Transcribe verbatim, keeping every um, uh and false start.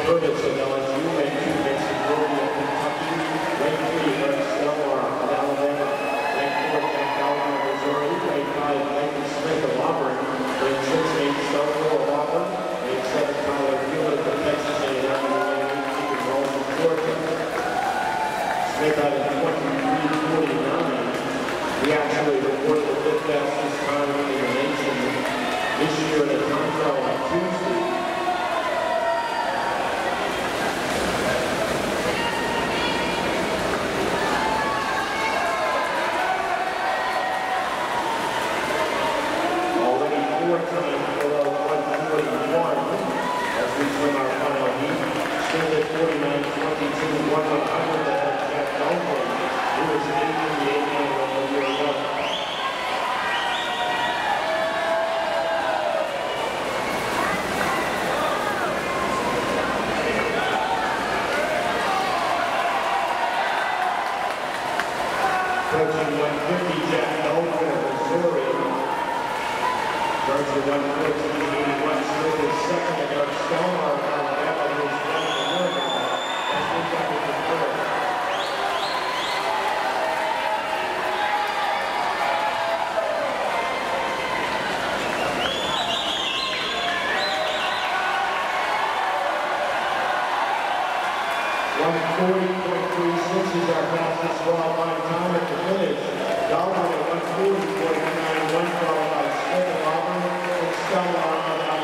Hulet of L S U, ranked two, Mason Brody of Kentucky, ranked three, Eric Stellar of Alabama, ranked four, Jack Dalton of Missouri, ranked five, Michael Smith of Auburn, ranked six, Nate Stelco of Auburn, ranked seven, Tyler Hulet of Texas A and M, and ranked eight, Stephen Rose of Georgia. Smith had a twenty-three forty-nine. We actually reported the fifth fastest time in the nation this year at a time trial on Tuesday. Already four times below one forty-one as we swim our final heat. Still at forty-nine twenty-two, one hundred ahead of Jack Dalton, who was eighth in the eight hundred on the year one. Approaching one fifty, Jack Dalton of Missouri. Starts at one fourteen eighty-one, Smith is second, and Eric Stellar of Alabama, who is running the marathon. As we got to the third. one forty point three six is our fastest qualifying time at the finish. Dalton at one forty point nine one, followed by Smith of Auburn and Stellar of Alabama.